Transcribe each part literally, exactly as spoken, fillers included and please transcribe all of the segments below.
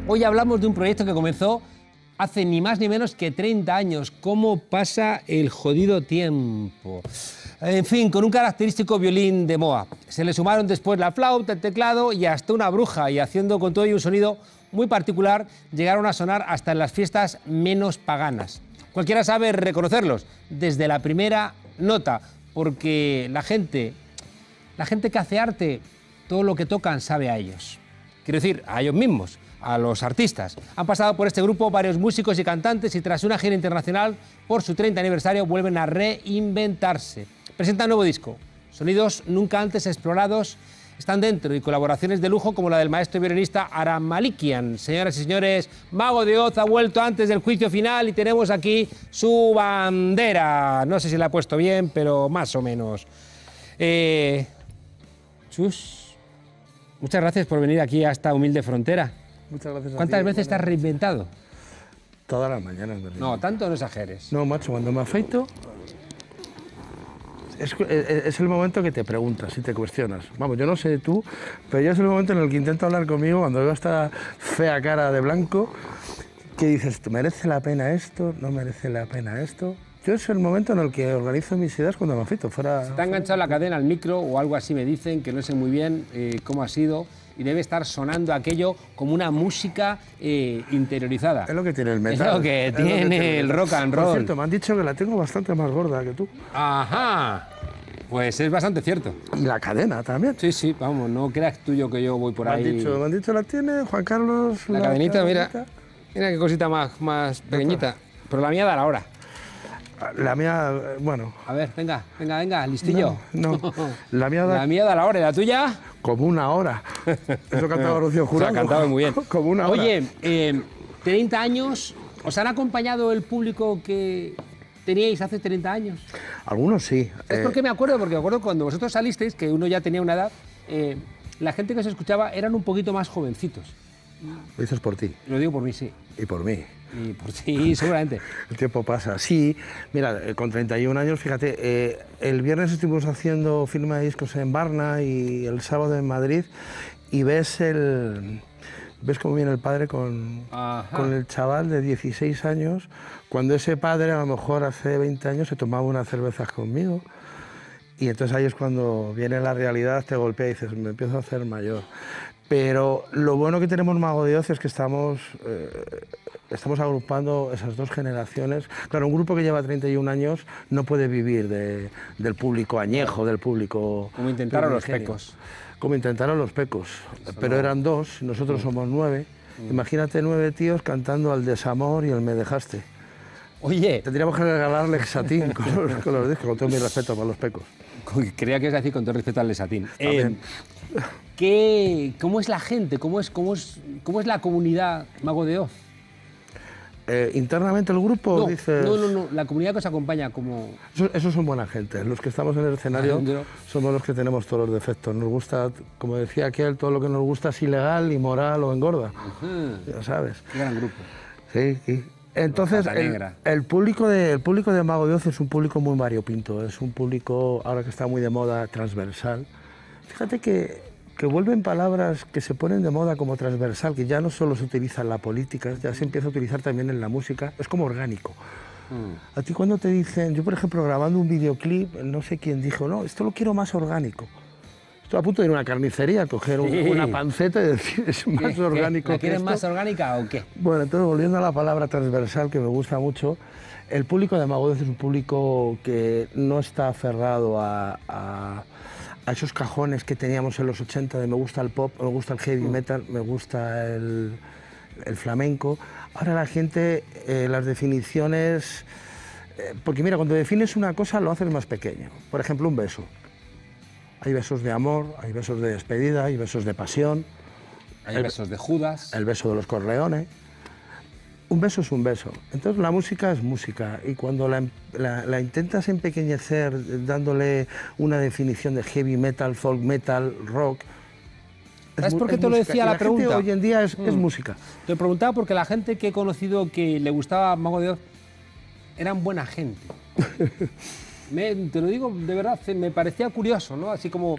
Hoy hablamos de un proyecto que comenzó hace ni más ni menos que treinta años. ¿Cómo pasa el jodido tiempo? En fin, con un característico violín de Moa. Se le sumaron después la flauta, el teclado y hasta una bruja, y haciendo con todo ello un sonido muy particular, llegaron a sonar hasta en las fiestas menos paganas. Cualquiera sabe reconocerlos desde la primera nota, porque la gente, la gente que hace arte, todo lo que tocan sabe a ellos. Quiero decir, a ellos mismos, a los artistas. Han pasado por este grupo varios músicos y cantantes y tras una gira internacional por su treinta aniversario vuelven a reinventarse. Presentan un nuevo disco, sonidos nunca antes explorados están dentro y colaboraciones de lujo como la del maestro violinista Aram Malikian. Señoras y señores, Mago de Oz ha vuelto antes del juicio final y tenemos aquí su bandera. No sé si la he puesto bien, pero más o menos. Eh, Chus, muchas gracias por venir aquí a esta humilde frontera. Muchas gracias a ¿Cuántas ti, veces te has reinventado? Todas las mañanas. ¿Verdad? No, tanto no exageres. No, macho, cuando me afeito, es, es, es el momento que te preguntas y te cuestionas. Vamos, yo no sé tú, pero ya es el momento en el que intento hablar conmigo cuando veo esta fea cara de blanco, que dices, ¿merece la pena esto? ¿No merece la pena esto? Yo es el momento en el que organizo mis ideas cuando me afeito. Fuera, Se te ha enganchado la cadena al micro o algo así me dicen, que no sé muy bien eh, cómo ha sido, y debe estar sonando aquello como una música eh, interiorizada. Es lo que tiene el metal. Es lo que es tiene lo que tiene el rock and roll. Por cierto, me han dicho que la tengo bastante más gorda que tú. Ajá, pues es bastante cierto. Y la cadena también. Sí, sí, vamos, no creas tuyo que yo voy por Me ahí. han dicho, me han dicho, la tiene Juan Carlos. La, la cadenita, cadenita, mira, mira qué cosita más, más pequeñita. Pero la mía da la hora. La mía, bueno... A ver, venga, venga, venga, listillo. No, no. La mía da... La mía da la hora, ¿y la tuya? Como una hora. Eso cantaba Rocío Jurado. Se ha cantado muy bien. Como una hora. Oye, eh, treinta años, ¿os han acompañado el público que teníais hace treinta años? Algunos sí. ¿Es eh... por qué me acuerdo? Porque me acuerdo cuando vosotros salisteis, que uno ya tenía una edad, eh, la gente que os escuchaba eran un poquito más jovencitos. Lo dices por ti. Lo digo por mí, sí. Y por mí. Y por ti, seguramente. El tiempo pasa. Sí, mira, con treinta y un años, fíjate, eh, el viernes estuvimos haciendo firma de discos en Varna y el sábado en Madrid, y ves el... ves cómo viene el padre con, con el chaval de dieciséis años, cuando ese padre a lo mejor hace veinte años se tomaba unas cervezas conmigo, y entonces ahí es cuando viene la realidad, te golpea y dices, me empiezo a hacer mayor. Pero lo bueno que tenemos Mago de Oz es que estamos, eh, estamos agrupando esas dos generaciones. Claro, un grupo que lleva treinta y un años no puede vivir de, del público añejo, del público... Como intentaron los Pecos. Como intentaron los Pecos, Eso pero no. eran dos, nosotros mm. somos nueve. Mm. Imagínate nueve tíos cantando al desamor y el me dejaste. Oye... Tendríamos que regalarle Satín con los, con los discos, con todo mi respeto para los Pecos. Creía que ibas a decir con todo respeto al Satín. Eh, ¿qué, ¿Cómo es la gente? ¿Cómo es, cómo es, cómo es la comunidad Mago de Oz? Eh, ¿Internamente el grupo? No, dices... no, no, no, la comunidad que os acompaña como... Esos, esos son buena gente, los que estamos en el escenario somos los que tenemos todos los defectos. Nos gusta, como decía aquel, todo lo que nos gusta es ilegal, inmoral o engorda. Uh-huh. Ya sabes. Qué gran grupo. Sí, sí. Entonces, el, el, público de, el público de Mago de Oz es un público muy variopinto, es un público, ahora que está muy de moda, transversal. Fíjate que, que vuelven palabras que se ponen de moda como transversal, que ya no solo se utiliza en la política, ya se empieza a utilizar también en la música, es como orgánico. Mm. A ti cuando te dicen, yo por ejemplo grabando un videoclip, no sé quién dijo, no, esto lo quiero más orgánico. Estoy a punto de ir a una carnicería, coger sí. una panceta y decir, es más ¿Qué? orgánico ¿La quieres que más orgánica o qué? Bueno, entonces volviendo a la palabra transversal, que me gusta mucho, el público de Mago de Oz es un público que no está aferrado a, a, a esos cajones que teníamos en los ochenta de me gusta el pop, me gusta el heavy metal, me gusta el, el flamenco. Ahora la gente, eh, las definiciones... Eh, porque mira, cuando defines una cosa lo haces más pequeño. Por ejemplo, un beso. Hay besos de amor, hay besos de despedida, hay besos de pasión. Hay el, besos de Judas. El beso de los Corleones. Un beso es un beso. Entonces la música es música y cuando la, la, la intentas empequeñecer dándole una definición de heavy metal, folk metal, rock... ¿Sabes por qué te lo decía la, la pregunta? Gente hoy en día es, mm. es música. Te preguntaba porque la gente que he conocido que le gustaba Mago de Oz eran buena gente. Me, te lo digo de verdad, me parecía curioso, ¿no? Así como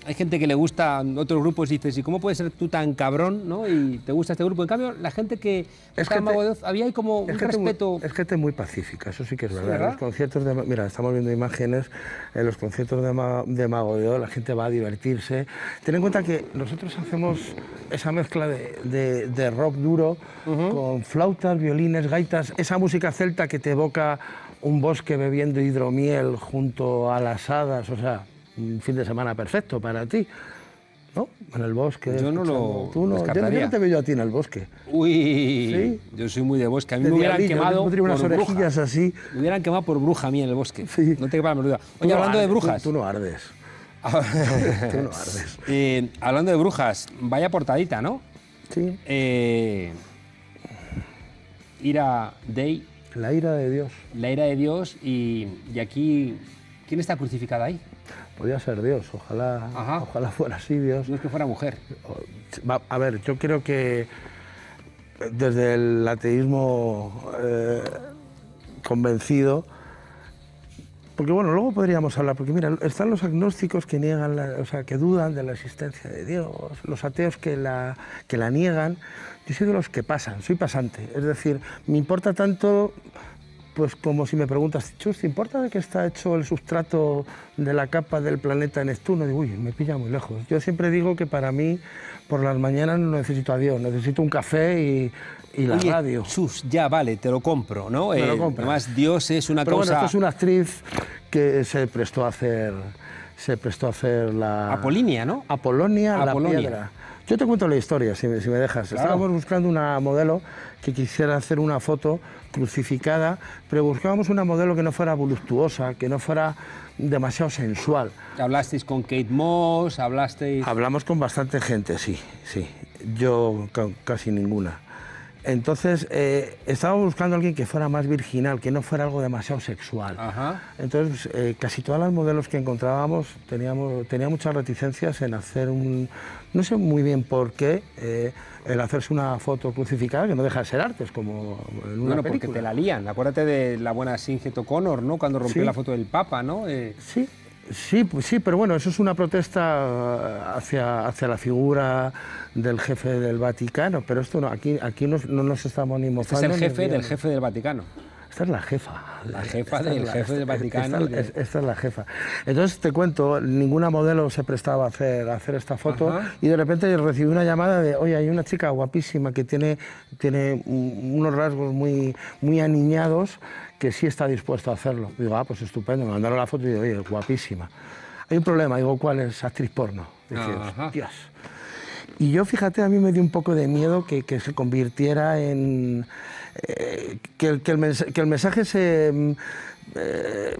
hay gente que le gusta otros grupos y dices, ¿y cómo puedes ser tú tan cabrón, ¿no? Y te gusta este grupo. En cambio, la gente que Es gente, Mago de Oz, había ahí como un es gente respeto... Muy, es gente muy pacífica, eso sí que es verdad. ¿verdad? Los conciertos de... Mira, estamos viendo imágenes, en los conciertos de, Ma, de Mago de Oz, la gente va a divertirse. Ten en cuenta que nosotros hacemos esa mezcla de, de, de rock duro, uh-huh, con flautas, violines, gaitas, esa música celta que te evoca un bosque bebiendo hidromiel junto a las hadas, o sea, un fin de semana perfecto para ti, ¿no? En el bosque. Yo no lo tú no, yo, yo no te veo yo a ti en el bosque. Uy, ¿sí? Yo soy muy de bosque. A mí de me hubieran quemado por unas orejillas bruja. Así. Me hubieran quemado por bruja a mí en el bosque. Sí. No te quepa la menor duda. Tú Oye, no hablando ardes, de brujas... Tú, tú no ardes. tú no ardes. Eh, hablando de brujas, vaya portadita, ¿no? Sí. Eh, Ira Day. La ira de Dios. La ira de Dios y, y aquí, ¿quién está crucificada ahí? Podría ser Dios, ojalá, ojalá fuera así Dios. No es que fuera mujer. A ver, yo creo que desde el ateísmo eh, convencido, porque bueno, luego podríamos hablar, porque mira, están los agnósticos que niegan, la, o sea, que dudan de la existencia de Dios, los ateos que la, que la niegan. Yo soy de los que pasan, soy pasante, es decir, me importa tanto, pues como si me preguntas, Chus, ¿te importa de qué está hecho el sustrato de la capa del planeta Neptuno? Digo, uy, me pilla muy lejos. Yo siempre digo que para mí, por las mañanas no necesito a Dios, necesito un café y, y la Oye, radio. Chus, ya vale, te lo compro, ¿no? Me eh, lo compro. Además, Dios es una Pero cosa... bueno, esto es una actriz que se prestó a hacer, se prestó a hacer la... Apolínea, ¿no? Apolonia, Apolonia. La Piedra. Yo te cuento la historia, si me, si me dejas. Claro. Estábamos buscando una modelo que quisiera hacer una foto crucificada, pero buscábamos una modelo que no fuera voluptuosa, que no fuera demasiado sensual. ¿Hablasteis con Kate Moss? ¿Hablasteis...? Hablamos con bastante gente, sí, sí. Yo ca casi ninguna. Entonces, eh, estábamos buscando a alguien que fuera más virginal, que no fuera algo demasiado sexual. Ajá. Entonces, eh, casi todas las modelos que encontrábamos teníamos, tenía muchas reticencias en hacer un... No sé muy bien por qué, eh, el hacerse una foto crucificada, que no deja de ser arte, es como en una bueno, película. porque te la lían. Acuérdate de la buena Sinead O'Connor, ¿no? Cuando rompió Sí. la foto del Papa, ¿no? Eh... Sí. Sí, pues sí, pero bueno, eso es una protesta hacia, hacia la figura del jefe del Vaticano, pero esto no, aquí, aquí no, no nos estamos ni mofando. Este es el jefe del jefe del Vaticano. Esta es la jefa. La jefa esta del la, jefe esta, del Vaticano. Esta, esta, esta es la jefa. Entonces te cuento, ninguna modelo se prestaba a hacer, a hacer esta foto. Ajá. Y de repente recibí una llamada de, oye, hay una chica guapísima que tiene, tiene unos rasgos muy, muy aniñados que sí está dispuesto a hacerlo. Digo, ah, pues estupendo, me mandaron la foto y digo, oye, guapísima. Hay un problema, digo, ¿cuál es? Actriz porno. Dije, Dios. Y yo, fíjate, a mí me dio un poco de miedo que, que se convirtiera en... Eh, que, el, que, el mensaje, que el mensaje se... Eh,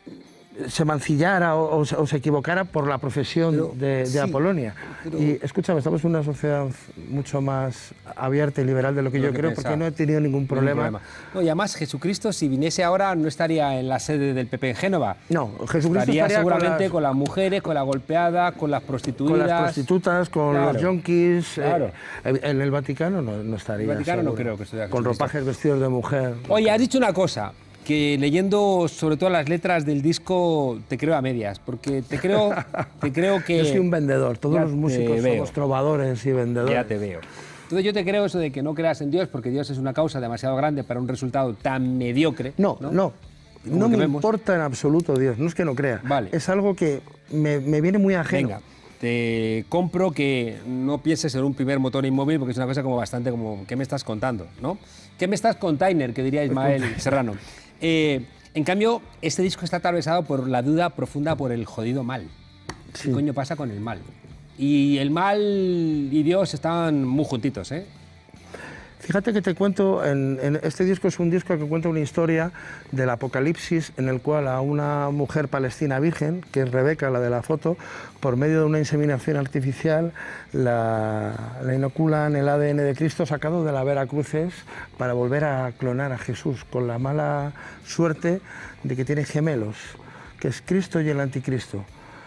se mancillara o, o, o se equivocara por la profesión pero, de, de sí, Apolonia. Pero... Y escúchame, estamos en una sociedad mucho más abierta y liberal de lo que lo yo que creo, pensaba. Porque no he tenido ningún problema. Ningún problema. No, y además, Jesucristo, si viniese ahora, no estaría en la sede del P P en Génova. No, Jesucristo estaría, estaría seguramente con las... con las mujeres, con la golpeada, con las prostituidas. Con las prostitutas, con claro. los yonkis. Claro. Eh, en el Vaticano no, no estaría. En el Vaticano seguro. no creo que estuviera. Con ropajes vestidos de mujer. Oye, has dicho una cosa. Que leyendo sobre todo las letras del disco te creo a medias, porque te creo, te creo que... Yo soy un vendedor, todos los músicos somos trovadores y vendedores. Ya te veo. Entonces yo te creo eso de que no creas en Dios, porque Dios es una causa demasiado grande para un resultado tan mediocre. No, no, no, no me vemos. importa en absoluto Dios, no es que no crea, vale. Es algo que me, me viene muy ajeno. Venga, te compro que no pienses en un primer motor inmóvil, porque es una cosa como bastante como, ¿qué me estás contando? ¿No? ¿Qué me estás container? Que diría Ismael Serrano. Eh, en cambio, este disco está atravesado por la duda profunda por el jodido mal. Sí. ¿Qué coño pasa con el mal? Y el mal y Dios estaban muy juntitos, ¿eh? Fíjate que te cuento, en, en este disco es un disco que cuenta una historia del Apocalipsis en el cual a una mujer palestina virgen, que es Rebeca, la de la foto, por medio de una inseminación artificial la, la inoculan el A D N de Cristo sacado de la Vera Cruces para volver a clonar a Jesús, con la mala suerte de que tiene gemelos, que es Cristo y el Anticristo.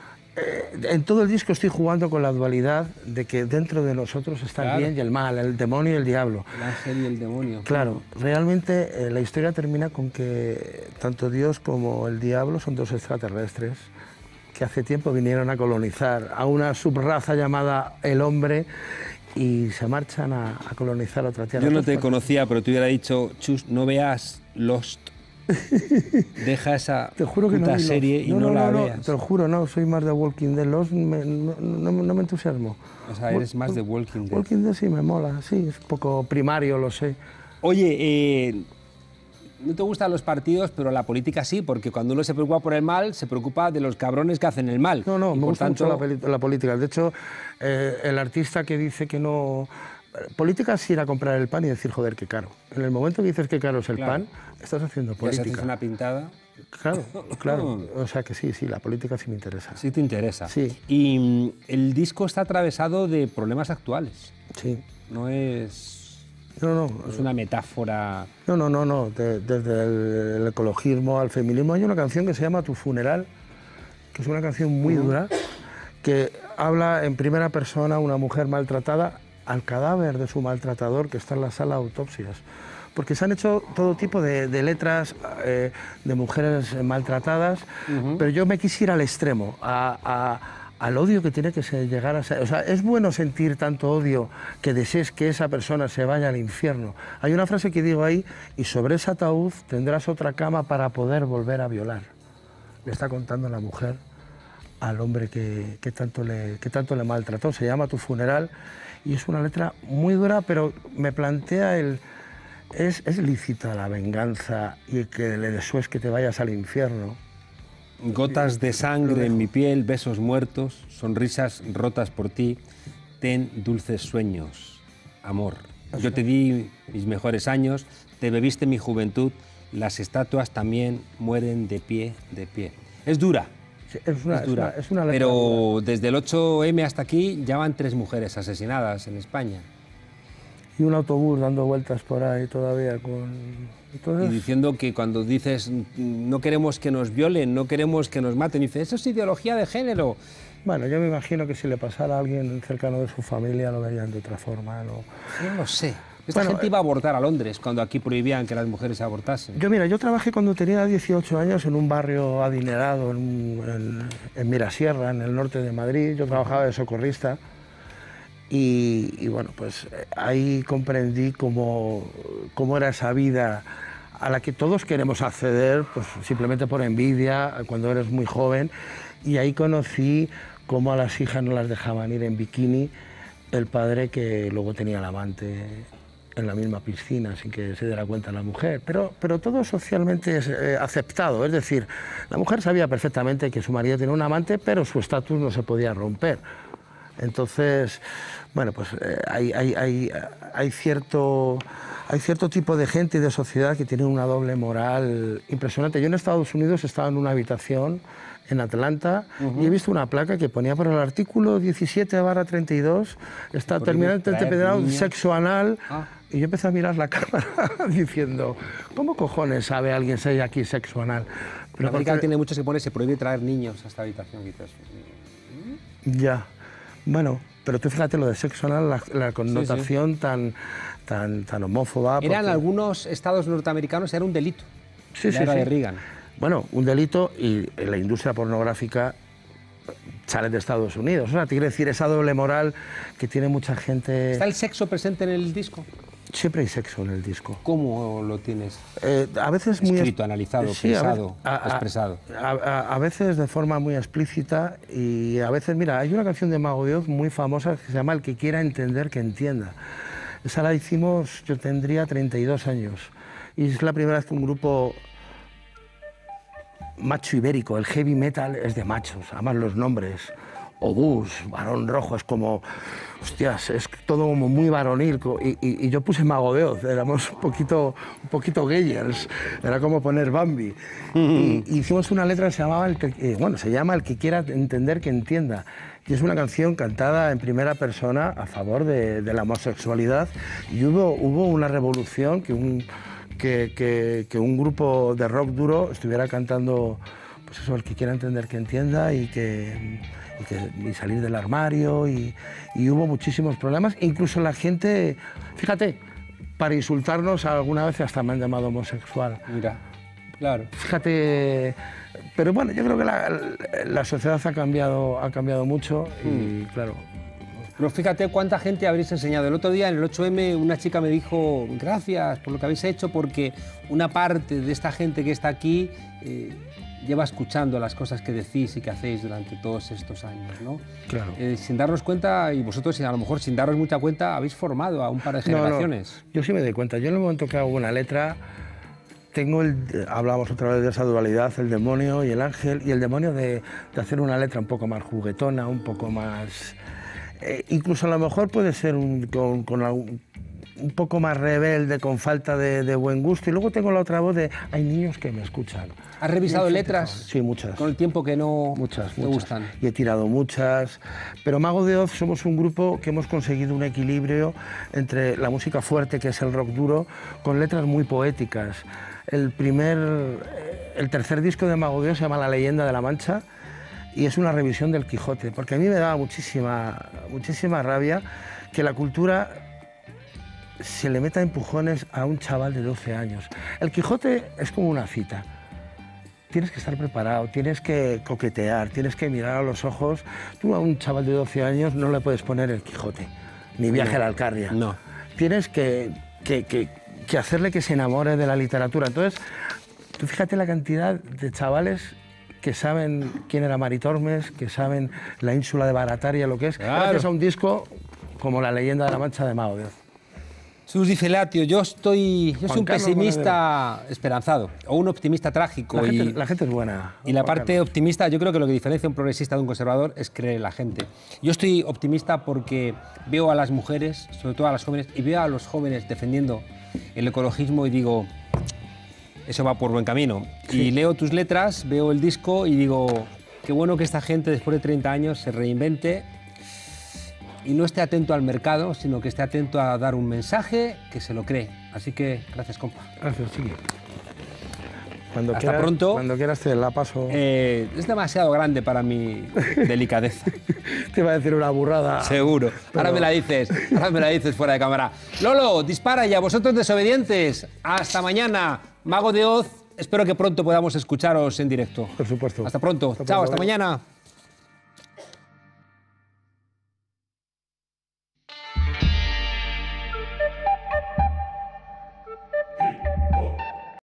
Eh, en todo el disco estoy jugando con la dualidad de que dentro de nosotros está claro. el bien y el mal, el demonio y el diablo. El ángel y el demonio. Claro, realmente eh, la historia termina con que tanto Dios como el diablo son dos extraterrestres que hace tiempo vinieron a colonizar a una subraza llamada el hombre y se marchan a, a colonizar otra tierra. Yo no te conocía, pero te hubiera dicho, Chus, no veas Lost. Deja esa te juro que puta no serie y no, no, no la no, veas. Te lo juro, no, soy más de Walking Dead. Lost me, no, no, no me entusiasmo. O sea, eres más de Walking Dead. Walking Dead sí me mola, sí, es un poco primario, lo sé. Oye, eh, no te gustan los partidos, pero la política sí, porque cuando uno se preocupa por el mal, se preocupa de los cabrones que hacen el mal. No, no, y me gusta tanto... mucho la, la política. De hecho, eh, el artista que dice que no... Política es ir a comprar el pan y decir, joder, qué caro. En el momento que dices que caro es el claro. pan, estás haciendo Ya política. si haces una pintada... Claro, claro. O sea que sí, sí, la política sí me interesa. Sí te interesa. Sí. Y mm, el disco está atravesado de problemas actuales. Sí. No es... No, no. Es una metáfora... No, no, no, no. De, desde el, el ecologismo al feminismo hay una canción que se llama Tu funeral, que es una canción muy dura, que habla en primera persona una mujer maltratada al cadáver de su maltratador que está en la sala de autopsias. Porque se han hecho todo tipo de, de letras eh, de mujeres maltratadas, uh-huh. pero yo me quisiera al extremo, a, a, al odio que tiene que ser, llegar a ser... O sea, es bueno sentir tanto odio que desees que esa persona se vaya al infierno. Hay una frase que digo ahí, y sobre ese ataúd tendrás otra cama para poder volver a violar. Le está contando la mujer al hombre que, que, tanto, le, que tanto le maltrató. Se llama Tu funeral y es una letra muy dura, pero me plantea el... ¿Es, es lícita la venganza y que le desees que te vayas al infierno? Gotas de sangre en mi piel, besos muertos, sonrisas rotas por ti, ten dulces sueños, amor. Yo te di mis mejores años, te bebiste mi juventud, las estatuas también mueren de pie, de pie. Es dura, sí, es, una, es dura, es, una, es una letra pero dura. Desde el ocho eme hasta aquí ya van tres mujeres asesinadas en España. Y un autobús dando vueltas por ahí todavía con... Entonces... Y diciendo que cuando dices no queremos que nos violen, no queremos que nos maten, dice eso es ideología de género. Bueno, yo me imagino que si le pasara a alguien cercano de su familia lo verían de otra forma, ¿no? Yo no sé. Esta bueno, gente iba a abortar a Londres cuando aquí prohibían que las mujeres abortasen. Yo, mira, yo trabajé cuando tenía dieciocho años en un barrio adinerado en, en, en Mirasierra, en el norte de Madrid. Yo trabajaba de socorrista. Y, y bueno, pues ahí comprendí cómo, cómo era esa vida a la que todos queremos acceder, pues simplemente por envidia, cuando eres muy joven. Y ahí conocí cómo a las hijas no las dejaban ir en bikini, el padre que luego tenía al amante en la misma piscina sin que se diera cuenta la mujer. Pero, pero todo socialmente es eh, aceptado, es decir, la mujer sabía perfectamente que su marido tenía un amante, pero su estatus no se podía romper. Entonces, bueno, pues eh, hay, hay, hay, hay, cierto, hay cierto tipo de gente y de sociedad que tiene una doble moral impresionante. Yo en Estados Unidos estaba en una habitación en Atlanta uh-huh. y he visto una placa que ponía por el artículo diecisiete barra treinta y dos, está terminante el sexo anal, ah. y yo empecé a mirar la cámara diciendo, ¿cómo cojones sabe alguien si hay aquí sexo anal? Pero porque... América tiene muchos que pone, se prohíbe traer niños a esta habitación, quizás. Ya. Bueno, pero tú fíjate lo de sexo anal, la, la connotación sí, sí. Tan, tan, tan homófoba. Era en porque... algunos estados norteamericanos, era un delito. Sí, sí, era sí. de Reagan. Bueno, un delito y la industria pornográfica sale de Estados Unidos. O sea, te quiero decir, esa doble moral que tiene mucha gente... ¿Está el sexo presente en el disco? Siempre hay sexo en el disco. ¿Cómo lo tienes? Eh, a veces Escrito, muy... Escrito, analizado, sí, pensado, a, a, expresado. A, a, a veces de forma muy explícita y a veces, mira, hay una canción de Mago de Oz muy famosa que se llama El que quiera entender, que entienda. Esa la hicimos, yo tendría treinta y dos años. Y es la primera vez que un grupo macho ibérico, el heavy metal es de machos, además los nombres... Obús, Barón Rojo, es como, hostias, es todo como muy varonil. Y, y, y yo puse Mago de Oz, éramos un poquito, un poquito gayers, era como poner Bambi. Y, y hicimos una letra que se llamaba, el que, eh, bueno, se llama El que quiera entender, que entienda. Y es una canción cantada en primera persona a favor de, de la homosexualidad. Y hubo, hubo una revolución que un, que, que, que un grupo de rock duro estuviera cantando, pues eso, El que quiera entender, que entienda, y que... Y, que, y salir del armario, y, y hubo muchísimos problemas. Incluso la gente, fíjate, para insultarnos alguna vez hasta me han llamado homosexual. Mira, claro. Fíjate, pero bueno, yo creo que la, la sociedad ha cambiado, ha cambiado mucho y, mm. claro... Pero fíjate cuánta gente habréis enseñado. El otro día, en el ocho eme, una chica me dijo gracias por lo que habéis hecho, porque una parte de esta gente que está aquí eh, lleva escuchando las cosas que decís y que hacéis durante todos estos años, ¿no? Claro. Eh, sin darnos cuenta, y vosotros a lo mejor sin daros mucha cuenta, habéis formado a un par de generaciones. No, no. Yo sí me doy cuenta. Yo en el momento que hago una letra, tengo el... Hablamos otra vez de esa dualidad, el demonio y el ángel, y el demonio de, de hacer una letra un poco más juguetona, un poco más... Eh, incluso a lo mejor puede ser un, con, con algún, un poco más rebelde, con falta de, de buen gusto. Y luego tengo la otra voz de, hay niños que me escuchan. ¿Has revisado letras? Sí, muchas. Con el tiempo que no muchas, te muchas. gustan. Y he tirado muchas. Pero Mago de Oz somos un grupo que hemos conseguido un equilibrio entre la música fuerte, que es el rock duro, con letras muy poéticas. El primer, el tercer disco de Mago de Oz se llama La leyenda de la Mancha, y es una revisión del Quijote, porque a mí me daba muchísima, muchísima rabia que la cultura se le meta empujones a un chaval de doce años. El Quijote es como una cita. Tienes que estar preparado, tienes que coquetear, tienes que mirar a los ojos. Tú a un chaval de doce años no le puedes poner el Quijote, ni Viaje no, a la Alcarria. No. Tienes que, que, que, que hacerle que se enamore de la literatura. Entonces, tú fíjate la cantidad de chavales que saben quién era Mari Tormes, que saben la ínsula de Barataria, lo que es, claro, gracias a un disco como La leyenda de la Mancha de Mago de Oz. Sus Felatio, yo estoy, yo soy un pesimista Bonadero. esperanzado, o un optimista trágico. La, y, gente, la gente es buena. Y la parte Carlos. optimista, yo creo que lo que diferencia a un progresista de un conservador es creer en la gente. Yo estoy optimista porque veo a las mujeres, sobre todo a las jóvenes, y veo a los jóvenes defendiendo el ecologismo y digo, eso va por buen camino. Sí. Y leo tus letras, veo el disco y digo, qué bueno que esta gente después de treinta años se reinvente y no esté atento al mercado, sino que esté atento a dar un mensaje que se lo cree. Así que, gracias, compa. Gracias, chiqui. Cuando Hasta quieras, pronto. Cuando quieras te la paso. Eh, es demasiado grande para mi delicadeza. Te iba a decir una burrada. Seguro. Pero... Ahora me la dices, ahora me la dices fuera de cámara. Lolo, dispara ya, vosotros desobedientes. Hasta mañana. Mago de Oz, espero que pronto podamos escucharos en directo. Por supuesto. Hasta pronto. Hasta Chao, pronto. hasta mañana.